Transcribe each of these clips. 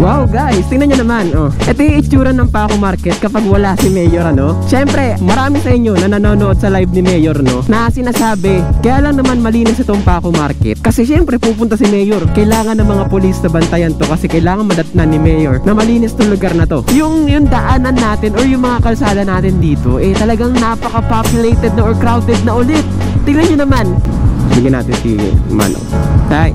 Wow guys, tingnan nyo naman. Ito yung itsura ng Paco Market kapag wala si Mayor, ano. Siyempre, marami sa inyo na nanonood sa live ni Mayor, no, na sinasabi, kaya lang naman malinis itong Paco Market. Kasi siyempre pupunta si Mayor, kailangan ng mga polis na bantayan to. Kasi kailangan madatnan ni Mayor na malinis tong lugar na to. Yung daanan natin or yung mga kalsada natin dito, eh talagang napaka-populated na or crowded na ulit. Tingnan nyo naman. Bigyan natin si Mano. Hi.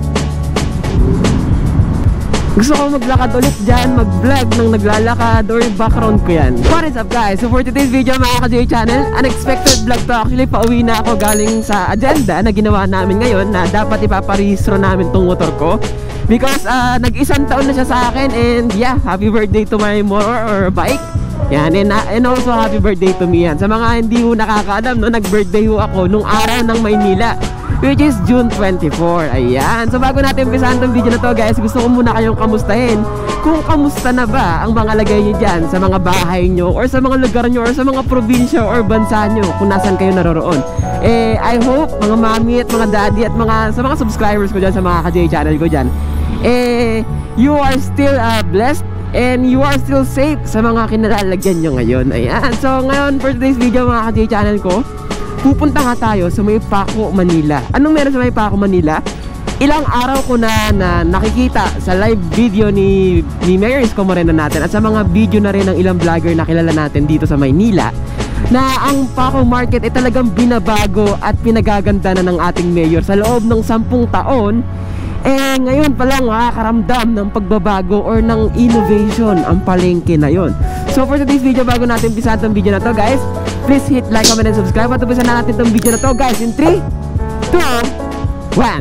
Gusto ko maglakad ulit dyan, mag-vlog ng naglalakad or background ko yan. What is up guys? So for today's video mga ka-J channel, unexpected vlog to. Actually pauwi na ako galing sa agenda na ginawa namin ngayon na dapat ipaparehistro namin tong motor ko. Because nag-isang taon na siya sa akin and yeah, happy birthday to my motor or bike. Yan, and also happy birthday to me yan. Sa mga hindi ho nakakaalam, no, nag-birthday ho ako nung araw ng Maynila, which is June 24. Ayan. So bago natin umpisahan tong video na to guys, gusto ko muna kayong kamustahin. Kung kamusta na ba ang mga lagay nyo dyan sa mga bahay nyo or sa mga lugar nyo or sa mga probinsya or bansa nyo kung nasan kayo naroroon. I hope mga mami at mga daddy at sa mga subscribers ko dyan sa mga ka-J channel ko dyan, you are still blessed and you are still safe sa mga kinalalagyan nyo ngayon. Ayan. So ngayon for today's video mga ka-J channel ko, pupunta nga tayo sa may Paco, Manila. Anong meron sa may Paco, Manila? Ilang araw ko na nakikita sa live video ni Mayor Isko Moreno natin at sa mga video na rin ng ilang vlogger na kilala natin dito sa Maynila na ang Paco Market ay talagang binabago at pinagaganda na ng ating Mayor sa loob ng 10 taon. Ngayon pa lang makakaramdam ng pagbabago or ng innovation ang palengke na yon. So for today's video, bago natin umpisahan itong video na to guys, please hit like, comment, and subscribe. At umpisahan na natin itong video na to guys in 3, 2, 1.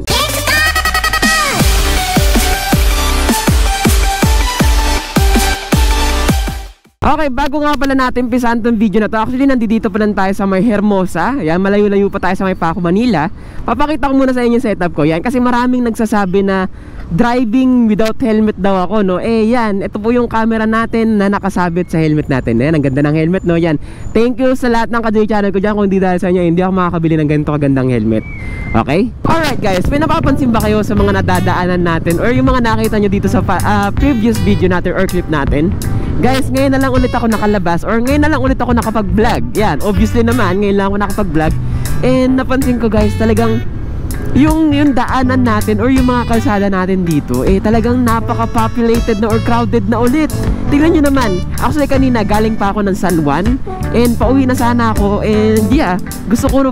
Okay, bago nga pala natin umpisahan itong video na to, actually nandito pa lang tayo sa may Hermosa. Yan, malayo-layo pa tayo sa may Paco, Manila. Papakita ko muna sa inyo yung setup ko. Yan, kasi maraming nagsasabi na driving without helmet daw ako, no. Yan, ito po yung camera natin na nakasabit sa helmet natin. Yan, ang ganda ng helmet, no. Yan, thank you sa lahat ng ka-J channel ko dyan. Kung hindi dahil sa inyo, hindi ako makakabili ng ganito kagandang helmet. Okay? Alright guys, may napapansin ba kayo sa mga nadadaanan natin or yung mga nakita nyo dito sa previous video natin or clip natin? Guys, ngayon na lang ulit ako nakalabas or ngayon na lang ulit ako nakapag-vlog. Yan, obviously naman, ngayon lang ako nakapag-vlog. And napansin ko guys, talagang yung daanan natin or yung mga kalsada natin dito, talagang napaka-populated na or crowded na ulit. Tingnan nyo naman, actually kanina galing pa ako ng San Juan and pauwi na sana ako. And yeah, gusto kong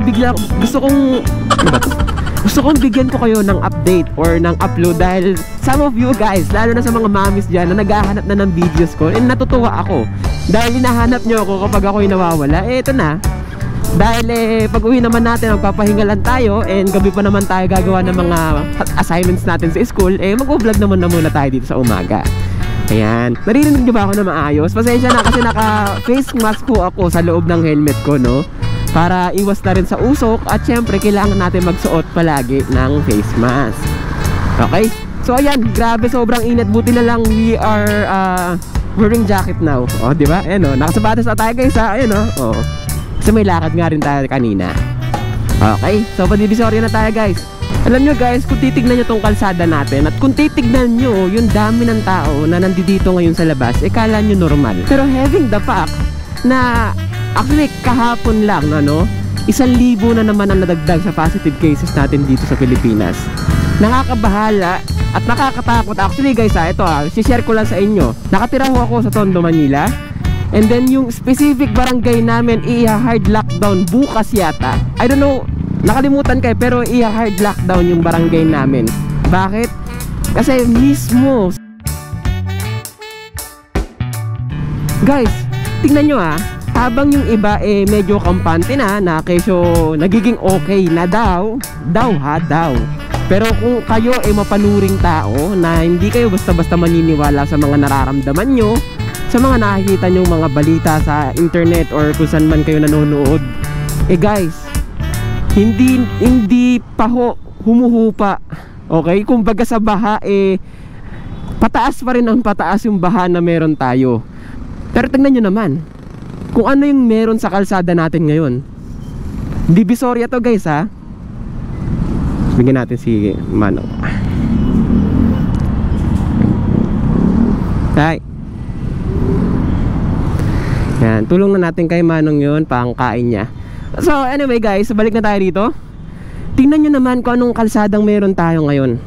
bigyan ko kayo ng update or ng upload dahil some of you guys, lalo na sa mga mamis dyan na naghahanap na ng videos ko, and natutuwa ako dahil hinahanap nyo ako kapag ako'y nawawala. Eto na, dahil pag uwi naman natin magpapahingalan tayo and gabi pa naman tayo gagawa ng mga assignments natin sa school, mag-vlog naman na muna tayo dito sa umaga. Ayan, naririnig nyo ba ako na maayos? Pasensya na kasi naka face mask ko ako sa loob ng helmet ko, no, para iwas na rin sa usok at syempre kailangan natin magsuot palagi ng face mask. Okay? So ayan, grabe sobrang init. Buti na lang we are wearing jacket now. Oh, di ba? Ayan oh, nakasapatos na tayo guys ha. Ayan oh. Oh. Kasi may lakad nga rin tayo kanina. Okay? So padivisorya na tayo guys. Alam nyo guys, kung titignan nyo tong kalsada natin at kung titignan nyo yung dami ng tao na nandito ngayon sa labas, kala nyo normal. Pero having the fact na actually kahapon lang, ano, 1,000 na naman ang nadagdag sa positive cases natin dito sa Pilipinas. Nakakabahala at nakakatakot. Actually guys ito share ko lang sa inyo. Nakatira ho ako sa Tondo, Manila. And then yung specific barangay namin i-hard lockdown bukas yata. I don't know, nakalimutan kayo, pero i-hard lockdown yung barangay namin. Bakit? Kasi mismo guys, tignan nyo habang yung iba medyo kampante na kesyo nagiging okay na daw. Pero kung kayo mapanuring tao na hindi kayo basta-basta maniniwala sa mga nararamdaman nyo, sa mga nakikita nyo mga balita sa internet or kung saan man kayo nanonood, guys, hindi pa humuhupa. Okay? Kumbaga sa baha pataas pa rin ang pataas yung baha na meron tayo. Pero tingnan nyo naman kung ano yung meron sa kalsada natin ngayon. Divisoria to guys ha. Bigyan natin si Mano. Hi. Yan, tulong na natin kay Manong yun, pangkain niya. So anyway guys, balik na tayo dito. Tingnan nyo naman kung anong kalsadang meron tayo ngayon.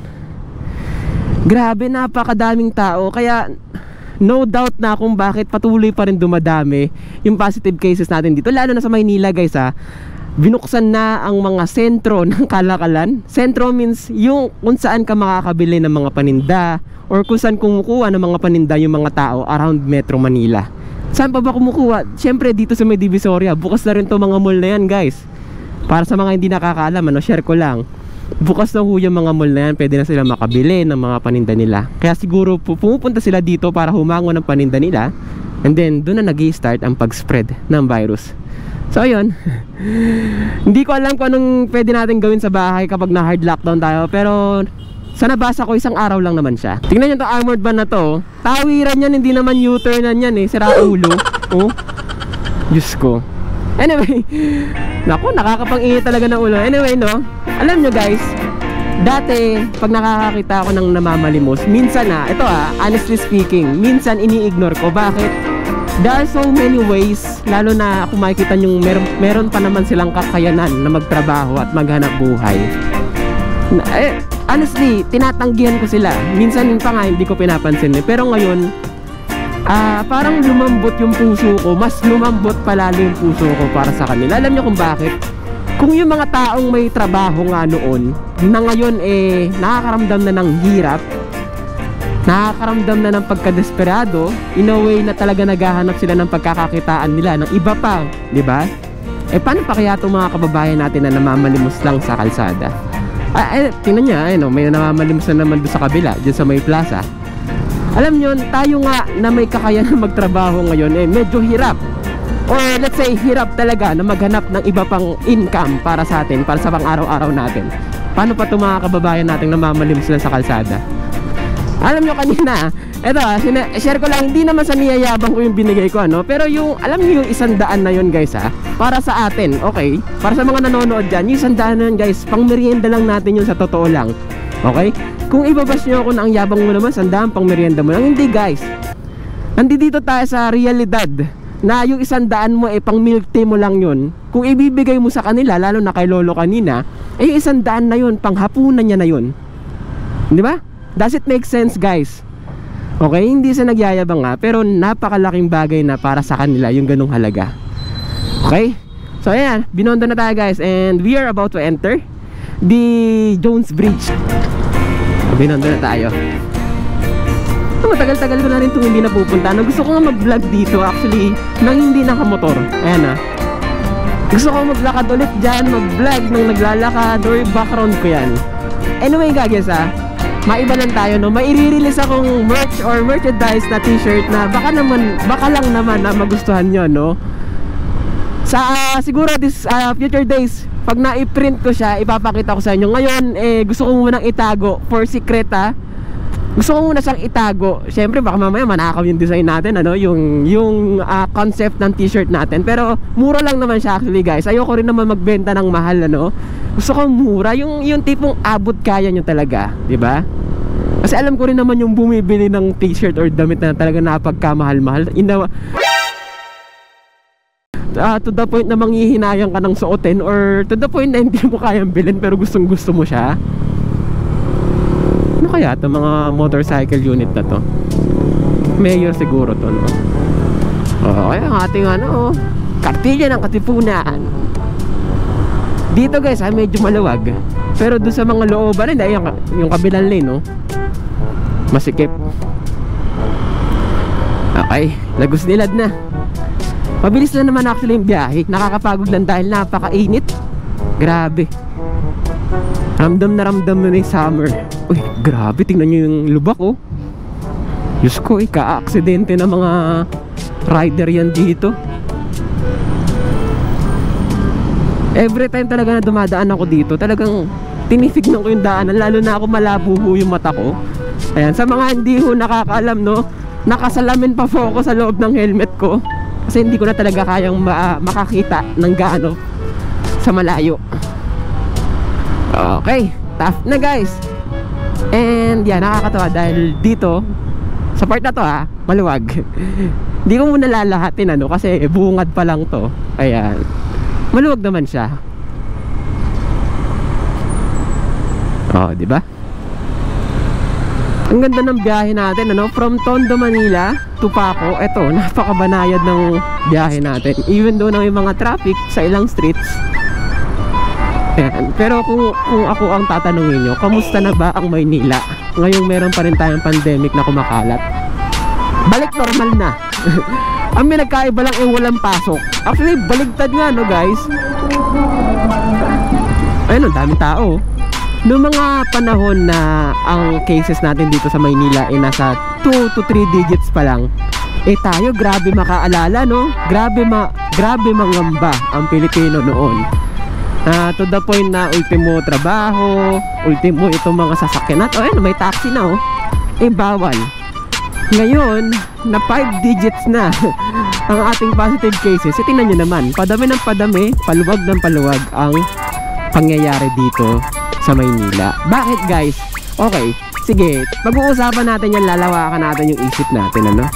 Grabe, napakadaming tao. Kaya no doubt na kung bakit patuloy pa rin dumadami yung positive cases natin dito. Lalo na sa Maynila guys ha. Binuksan na ang mga sentro ng kalakalan. Sentro means yung kung saan ka makakabili ng mga paninda, or kung saan kumukuha ng mga paninda yung mga tao around Metro Manila. Saan pa ba kumukuha? Siyempre dito sa may Divisoria. Bukas na rin to mga mall na yan guys. Para sa mga hindi nakakaalam, share ko lang. Bukas na yung mga mall na yan, pwede na sila makabili ng mga paninda nila. Kaya siguro pumupunta sila dito para humango ng paninda nila. And then doon na nag-i-start ang pag-spread ng virus. So ayun. Hindi ko alam kung anong pwede natin gawin sa bahay kapag na hard lockdown tayo. Pero sa nabasa ko, isang araw lang naman siya. Tingnan nyo itong armored van na to. Tawiran yan, hindi naman U-turnan yan eh. Sira ulo. Oh, Diyos ko. Anyway, naku, nakakapang-init talaga ng ulo. Anyway, no, alam nyo guys, dati pag nakakakita ako ng namamalimos, minsan ito honestly speaking, minsan ini-ignore ko. Bakit? There are so many ways, lalo na kung makikita nyo meron pa naman silang kakayanan na magtrabaho at maghanap buhay. Honestly, tinatanggihan ko sila. Minsan pa nga hindi ko pinapansin eh. Pero ngayon, parang lumambot yung puso ko. Mas lumambot palalo yung puso ko para sa kanila. Alam nyo kung bakit? Kung yung mga taong may trabaho nga noon, na ngayon nakakaramdam na ng hirap, nakakaramdam na ng pagkadesperado, in a way na talaga naghahanap sila ng pagkakakitaan nila ng iba pa, di ba? Paano pa kaya itong mga kababayan natin na namamalimos lang sa kalsada? Tingnan nyo, may namamalimos na naman doon sa kabila, dyan sa may plaza. Alam nyo, tayo nga na may kakayanan magtrabaho ngayon, medyo hirap. Or let's say, hirap talaga na maghanap ng iba pang income para sa atin, para sa pang-araw-araw natin. Paano pa itong mga kababayan natin namamalimos lang sa kalsada? Alam nyo kanina, eto share ko lang, hindi naman sa niyayabang ko yung binigay ko pero yung, alam nyo yung 100 na yun guys para sa atin, okay? Para sa mga nanonood dyan, yung 100 na yun guys, pang merienda lang natin yun sa totoo lang. Okay? Kung ibabash nyo ako na ang yabang mo naman, 100 pang merienda mo lang, hindi guys. Nandito tayo sa realidad na yung 100 mo pang milk tea mo lang yun. Kung ibibigay mo sa kanila, lalo na kay lolo kanina, yung 100 na yun, pang hapunan niya na yun. Di ba? Does it make sense guys? Okay, hindi sa nagyayabang pero napakalaking bagay na para sa kanila yung ganung halaga. Okay? So ayan, binondo na tayo guys, and we are about to enter the Jones Bridge. Binondo na tayo. Matagal-tagal ko na rin itong hindi napupunta. Gusto ko nga mag-vlog dito actually nang hindi nakamotor. Ayan gusto ko maglakad ulit dyan, mag-vlog nang naglalakad, or background ko yan. Anyway guys maiba lang tayo may i-release akong merch or merchandise na t-shirt na baka lang naman na magustuhan nyo sa siguro this future days. Pag na-i-print ko siya, ipapakita ko sa inyo. Ngayon gusto ko munang itago for secret gusto ko muna siyang itago. Syempre baka mamaya manakaw yung design natin yung concept ng t-shirt natin, pero mura lang naman siya actually guys. Ayoko rin naman magbenta ng mahal gusto ko mura, yung tipong abot kaya nyo talaga, di ba? Kasi alam ko rin naman yung bumibili ng t-shirt or damit na talaga napagkamahal-mahal, to the point na manghihinayang ka ng suotin, or to the point na hindi mo kayang bilhin pero gustong gusto mo siya. Ano kaya itong mga motorcycle unit na to? Mayor siguro to kaya ang ating kartilya ng Katipunan. Dito guys medyo maluwag, pero doon sa mga looban hindi, yung kabilang lane masikip. Okay, Lagos Nilad na. Mabilis na naman actually yung biyahe. Nakakapagod lang dahil napakainit. Grabe, ramdam na yung summer. Uy, grabe, tingnan nyo yung lubak Diyos ko, ka-aksidente na mga rider yan dito. Every time talaga na dumadaan ako dito, talagang tinitignan ko yung daanan, lalo na ako malabo yung mata ko. Ayan, sa mga hindi nakakaalam nakasalamin pa po ako sa loob ng helmet ko kasi hindi ko na talaga kayang makakita ng gaano sa malayo. Okay, tough na guys. And nakakatawa dahil dito Sa part na to ha, maluwag. Hindi ko muna lalahatin ano, kasi bungad pa lang to. Ayan. Maluwag naman siya. Oh, di ba? Ang ganda ng biyahe natin, ano? From Tondo, Manila to Paco. Eto, napakabanayad ng biyahe natin. Even though na may mga traffic sa ilang streets. Ayan. Pero kung ako ang tatanungin nyo, kamusta na ba ang Maynila? Ngayong meron pa rin tayong pandemic na kumakalat. Balik normal na. Ang pinagkaiba lang ay walang pasok. Actually, baligtad nga no guys. Ayun, ang daming tao. Noong mga panahon na ang cases natin dito sa Maynila ay nasa 2 to 3 digits pa lang, eh tayo grabe makaalala no. Grabe mangamba ang Pilipino noon. To the point na ultimo trabaho, ultimo itong mga sasakyan natin. Ayun, may taxi na oh. Eh bawal. Ngayon, na 5 digits na ang ating positive cases. E tingnan nyo naman, padami ng padami, paluwag ng paluwag ang pangyayari dito sa Maynila. Bakit guys? Okay, sige, pag-uusapan natin yan, lalawakan natin yung isip natin, ano?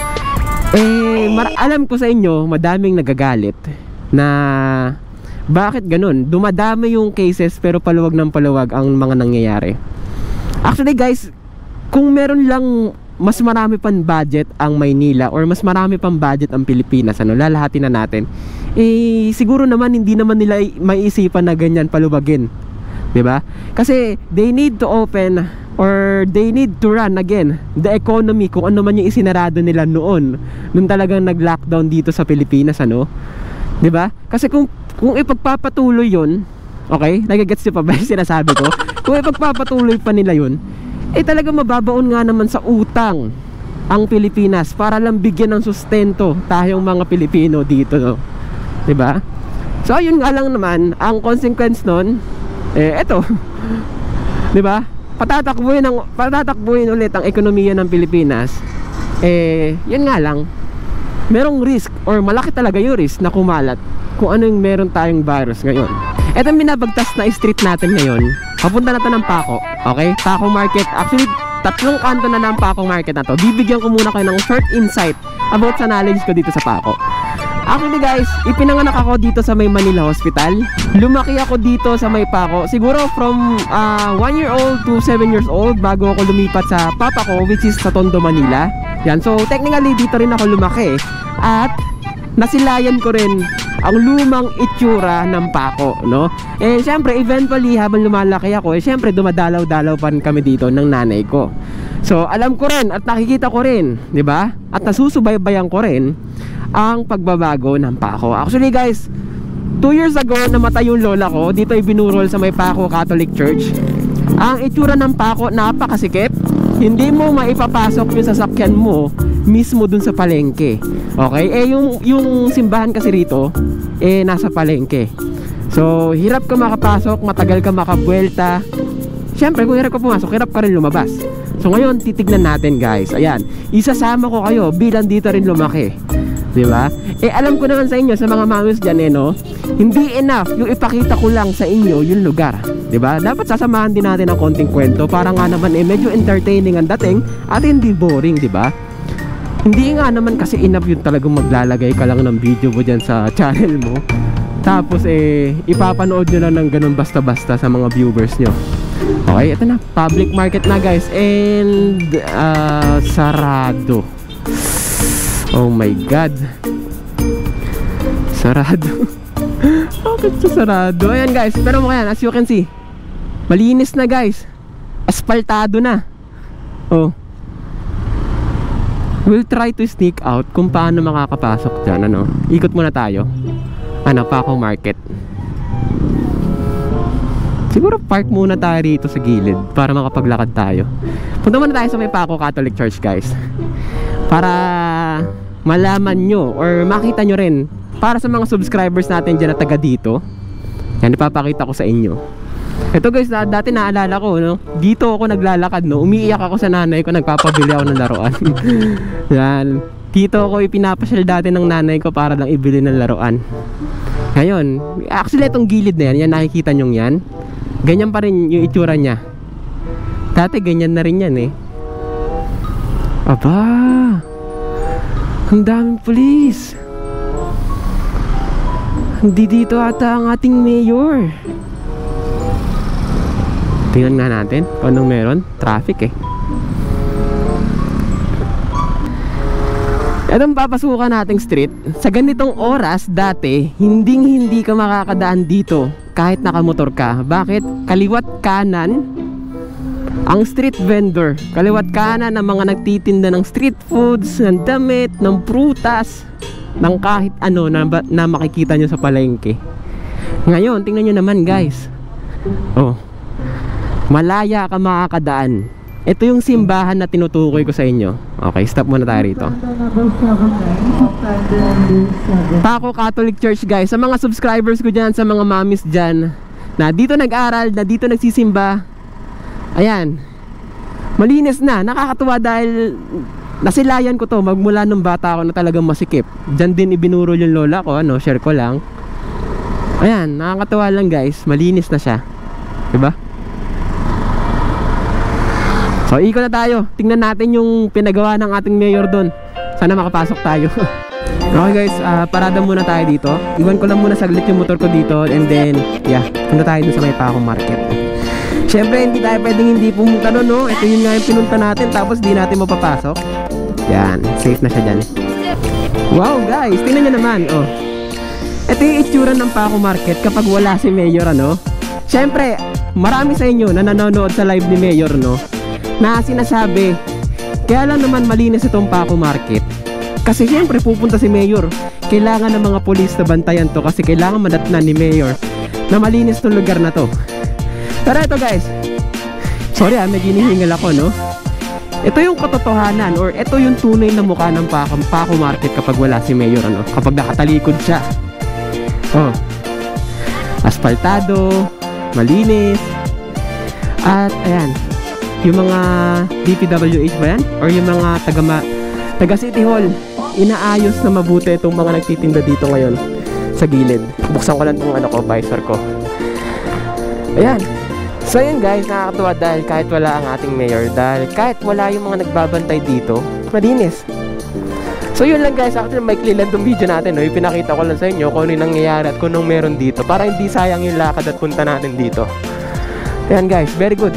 Alam ko sa inyo, madaming nagagalit na bakit ganun? Dumadami yung cases pero paluwag ng paluwag ang mga nangyayari. Actually guys, kung meron lang mas marami pang budget ang Maynila or mas marami pang budget ang Pilipinas, ano, lalahatin na natin. Siguro naman hindi naman nila maiisipan na ganyan paluwagin. 'Di ba? Kasi they need to open or they need to run again the economy kung ano man yung isinarado nila noon nung talagang nag-lockdown dito sa Pilipinas, ano? 'Di ba? Kasi kung ipagpapatuloy 'yon, okay? Nagigets niyo pa ba yung sinasabi ko? Kung ipagpapatuloy pa nila 'yon, talagang mababaon nga naman sa utang ang Pilipinas para lang bigyan ng sustento tayong mga Pilipino dito, no? 'Di ba? So ayun nga lang naman ang consequence nun, eto. 'Di ba? Patatakbuhin ulit ang ekonomiya ng Pilipinas. Yun nga lang, merong risk or malaki talaga yung risk na kumalat kung ano yung meron tayong virus ngayon. Ito yung binabagtas na street natin ngayon. Papunta na to ng Paco. Okay? Paco Market. Actually, 3 kanto na ng Paco Market na to. Bibigyan ko muna kayo ng short insight about sa knowledge ko dito sa Paco. Actually guys, ipinanganak ako dito sa may Manila Hospital. Lumaki ako dito sa may Paco. Siguro from 1 year old to 7 years old bago ako lumipat sa papa ko, which is sa Tondo, Manila. Yan. So technically dito rin ako lumaki. At nasilayan ko rin ang lumang itsura ng Paco, no? Syempre, eventually, habang lumalaki ako, syempre, dumadalaw-dalaw pa rin kami dito ng nanay ko. So, alam ko rin at nakikita ko rin, di ba? At nasusubaybayan ko rin ang pagbabago ng Paco. Actually, guys, 2 years ago, namatay yung lola ko. Dito ay binurol sa may Paco Catholic Church. Ang itsura ng Paco, napakasikip. Hindi mo maipapasok yung sasakyan mo mismo dun sa palengke. Okay? Yung simbahan kasi rito nasa palengke. So, hirap ka makapasok, matagal ka makabuelta. Siyempre, kung hirap ka pumasok, hirap ka rin lumabas. So, ngayon, titignan natin, guys. Ayan, isasama ko kayo bilang dito rin lumaki. Diba? Alam ko naman sa inyo, sa mga mamis dyan, no? Hindi enough yung ipakita ko lang sa inyo yung lugar. Diba? Dapat sasamahan din natin ang konting kwento para nga naman medyo entertaining ang dating at hindi boring, diba? Hindi nga naman kasi enough yun talagang maglalagay ka lang ng video mo dyan sa channel mo. Tapos ipapanood nyo lang ng ganun basta-basta sa mga viewers nyo. Okay, ito na, public market na guys. And sarado. Oh my god, sarado. Bakit sa sarado? Ayan guys, pero mo yan, as you can see, malinis na guys. Aspaltado na. Oh, we'll try to sneak out kung paano makakapasok dyan, ano. Ikot muna tayo. Paco Market. Siguro park muna tayo rito sa gilid para makapaglakad tayo. Punta muna tayo sa may Paco Catholic Church guys, para malaman nyo or makita nyo rin, para sa mga subscribers natin dyan na taga dito. Yan, ipapakita ko sa inyo. Ito guys, dati naalala ko, no? Dito ako naglalakad, no? Umiiyak ako sa nanay ko, nagpapabili ako ng laruan. Yan, dito ako ipinapasyal dati ng nanay ko para lang ibili ng laruan. Ngayon, actually itong gilid na yan, nakikita nyo yan, ganyan pa rin yung itsura nya. Dati ganyan na rin yan Aba, ang daming pulis. Hindi dito ata ang ating mayor. Tingnan nga natin kung anong meron. Traffic eh. Itong papasukan nating street, sa ganitong oras dati, hindi ka makakadaan dito kahit nakamotor ka. Bakit? Kaliwat kanan ang street vendor. Kaliwat kanan ang mga nagtitinda ng street foods, ng damit, ng prutas, ng kahit ano na makikita nyo sa palengke. Ngayon, tingnan nyo naman guys. Oh, malaya ka makakadaan. Ito yung simbahan na tinutukoy ko sa inyo. Okay, stop muna tayo rito. Paco Catholic Church guys. Sa mga subscribers ko dyan, sa mga mamis dyan na dito nag-aral, na dito nagsisimba, ayan, malinis na. Nakakatuwa dahil nasilayan ko to magmula nung bata ako na talagang masikip. Dyan din ibinuro yung lola ko, ano, share ko lang. Ayan, nakakatuwa lang guys. Malinis na siya, diba? So ikot na tayo. Tingnan natin yung pinagawa ng ating mayor doon. Sana makapasok tayo. Okay guys, parada muna tayo dito. Iwan ko lang muna saglit yung motor ko dito. And then, yeah, punta tayo dun sa may Paco Market. Siyempre, hindi tayo pwedeng hindi pumunta doon, no? Ito yun nga yung pinunta natin. Tapos di natin mapapasok. Yan, safe na siya dyan. Wow guys, tingnan nyo naman. Oh, ito yung itsura ng Paco Market kapag wala si mayor, ano? Siyempre, marami sa inyo na nanonood sa live ni mayor, no? Na sinasabi, kaya lang naman malinis itong Paco Market kasi siyempre pupunta si mayor. Kailangan ng mga polis na bantayan to kasi kailangan madatnan ni mayor na malinis itong lugar na to. Pero ito guys, sorry medyo hinihingal ako, no? Ito yung katotohanan or ito yung tunay na mukha ng Paco Market kapag wala si mayor, ano? Kapag nakatalikod siya. Oh, asfaltado, malinis. At ayan, yung mga DPWH ba yan? Or yung mga taga City Hall, inaayos na mabuti itong mga nagtitinda dito ngayon sa gilid. Buksan ko lang itong ano ko, visor ko. Ayan. So yun guys, nakakatuwa dahil kahit wala ang ating mayor, dahil kahit wala yung mga nagbabantay dito, malinis. So yun lang guys, actually maikli lang itong video natin, no? Ipinakita ko lang sa inyo kung ano yung nangyayari at kung anong meron dito para hindi sayang yung lakad at punta natin dito. Ayan guys, very good.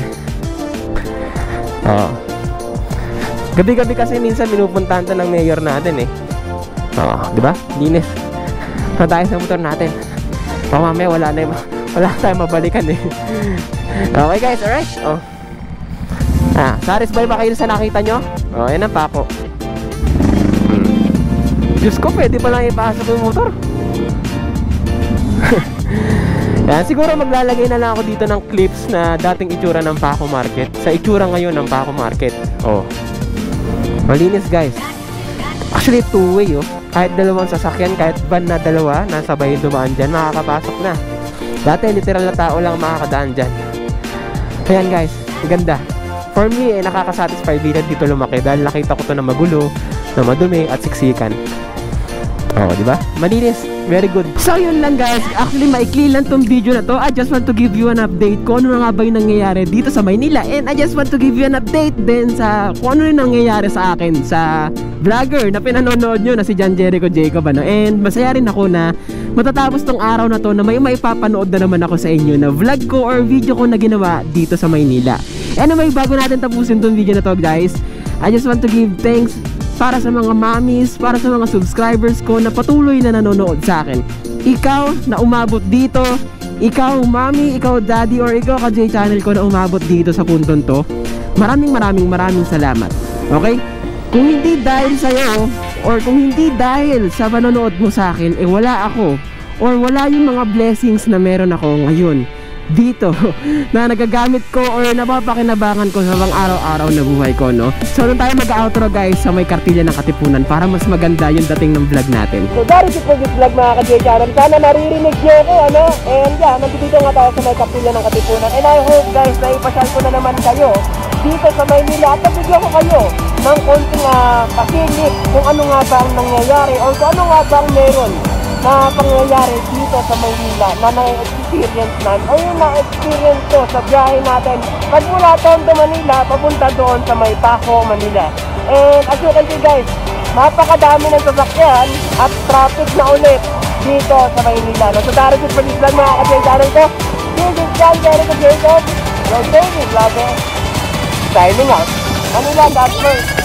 Oh. Gabi-gabi kasi minsan pinupuntahan ng mayor natin eh. Oh, di ba? Linis. Na tayo sa motor natin. Oh, mamaya wala tayong mabalikan eh. Okay guys, alright. Oh. Satisfy ba kayo sa nakita nyo? Oh, yan ang Paco. Diyos ko, pwede pa lang ipasok yung motor. Yan, siguro maglalagay na lang ako dito ng clips na dating itsura ng Paco Market sa itsura ngayon ng Paco Market. Oh, malinis guys. Actually two-way oh. Kahit dalawang sasakyan, kahit van na dalawa nasabay dumaan dyan, makakapasok na. Dati literal na tao lang makakadaan dyan. Ayan guys, ganda. For me nakakasatisfy dito lumaki dahil nakita ko to na magulo, na madumi at siksikan. Oh, di ba? Malinis. Very good. So yun lang guys. Actually maikli lang tong video na to. I just want to give you an update kung ano nga ba yung nangyayari dito sa Manila. And I just want to give you an update din sa kung ano yung nangyayari sa akin sa vlogger na pinanonood nyo na si John Jericho Jacob, ano. And masaya rin ako na matatapos tong araw na to na may maipapanood na naman ako sa inyo na vlog ko or video ko na ginawa dito sa Manila. Anyway, bago natin tapusin tong video na to guys, I just want to give thanks para sa mga mommies, para sa mga subscribers ko na patuloy na nanonood sa akin. Ikaw na umabot dito, ikaw mommy, ikaw daddy, or ikaw ka-J channel ko na umabot dito sa puntong to, maraming salamat. Okay? Kung hindi dahil sa'yo, or kung hindi dahil sa panonood mo sa akin, wala ako, or wala yung mga blessings na meron ako ngayon dito na nagagamit ko or napapakinabangan ko sa pang-araw-araw na buhay ko, no? So doon tayo mag-outro guys sa may kartilya ng Katipunan para mas maganda yung dating ng vlog natin. So that is it for this vlog mga ka-J channel. Sana naririnig nyo ko, ano? And yeah, nandito nga tayo sa may kartilya ng Katipunan. And I hope guys na ipasyal ko na naman kayo dito sa Maynila at nabigyan ko kayo ng konting pasingit kung ano nga ba ang nangyayari or kung ano nga ba ang meron na pangyayari dito sa Manila na na-experience natin o yung na-experience ko sa biyahe natin magmula Tondo, Manila papunta doon sa may Paco, Manila. And as you can see guys, napakadami ng sasakyan at traffic na ulit dito sa Maynila. No? So darating pa din lang mga ka-channel ko. This is John Jacob, your daily vlogger. Signing out. Manila, that's first.